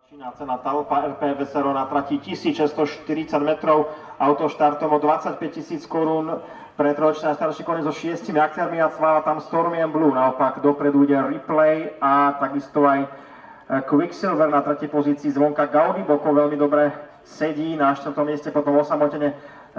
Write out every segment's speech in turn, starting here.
Začína cena Talpa RP Vesero na trati 1640 metrov, autoštartom o 25 000 korún pre trojročné a starší kone so 6 akciami a cvála tam Stormy and Blue. Naopak dopredu ide Replay a takisto aj Quicksilver na tretej pozícii, zvonka Gaudi Boko veľmi dobre sedí, na 4. mieste potom osamotene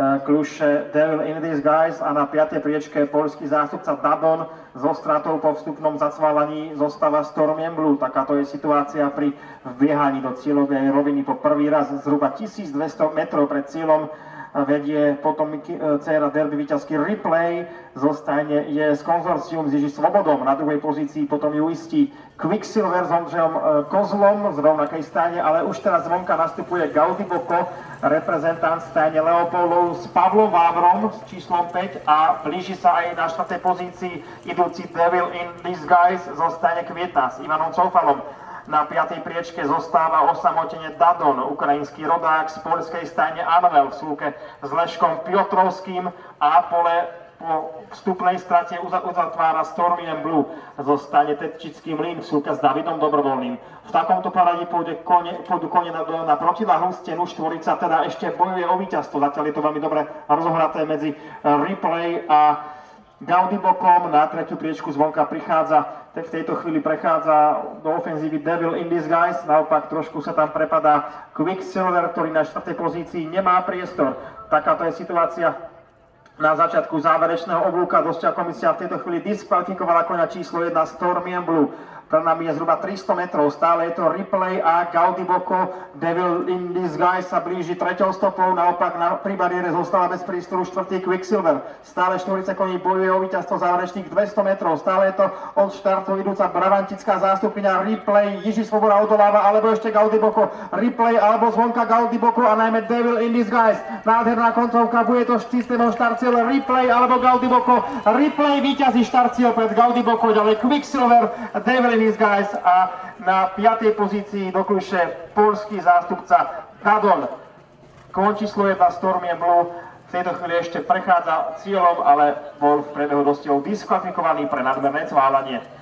Kluše Devil in Disguise a na 5. priečke poľský zástupca Dadon so stratou po vstupnom zacvávaní zostáva Stormy and Blue. Takáto je situácia pri vbiehaní do cieľovej roviny po prvý raz zhruba 1200 metrov pred cieľom. Vedie potom dcéra derby víťazky Replay, zostane je s konzorcium s Jiži Svobodom, na druhej pozícii potom ju istí Quicksilver s Ondřejom Kozlom z rovnakej stáne, ale už teraz zvonka nastupuje Gaudi Boko, reprezentant stáne Leopoldov s Pavlom Vávrom s číslom 5 a blíži sa aj na 4. pozícii idúci Devil in Disguise zostane Kvieta s Ivanom Coufalom. Na 5. priečke zostáva osamotene Dadon, ukrajinský rodák z poľskej stajne Anvel v súke s Leškom Piotrovským a pole po vstupnej strate uzatvára Stormy and Blue. Zostane Tetčický mlyn v súke s Davidom Dobrovoľným. V takomto poradí pôjdu kone na protiváhu stenu štvorica, teda ešte bojuje o víťazstvo. Zatiaľ je to veľmi dobre rozohraté medzi Replay a Gaudi Bokom. Na 3. priečku zvonka v tejto chvíli prechádza do ofenzívy Devil in Disguise, naopak trošku sa tam prepadá Quicksilver, ktorý na 4. pozícii nemá priestor. Takáto je situácia na začiatku záverečného oblúka. Dosťa komisia v tejto chvíli diskvalifikovala koňa číslo 1 Stormy and Blue. Pred nami je zhruba 300 metrov, stále je to Replay a Gaudi Boko. Devil in Disguise sa blíži 3. stopou, naopak pri bariére zostáva bez priestoru 4. Quicksilver. Stále 40 koní bojuje o víťazstvo záverečných 200 metrov, stále je to od štartu idúca bravantická zástupkyňa Replay, Jiži Svoboda odoláva, alebo ešte Gaudi Boko. Replay alebo zvonka Gaudi Boko a najmä Devil in Disguise. Nádherná koncovka, bude to systémom štartcieľ Replay alebo Gaudi Boko. Replay víťazí štartcieľ pred Gaudi Boko, ďalej Quicksilver, Devil Guys a na 5. pozícii dokľúše poľský zástupca Dadon. Kon číslo 1 Stormy and Blue v tejto chvíli ešte prechádza cieľom, ale bol v priebehu dostihu diskvalifikovaný pre nadmerné cválanie.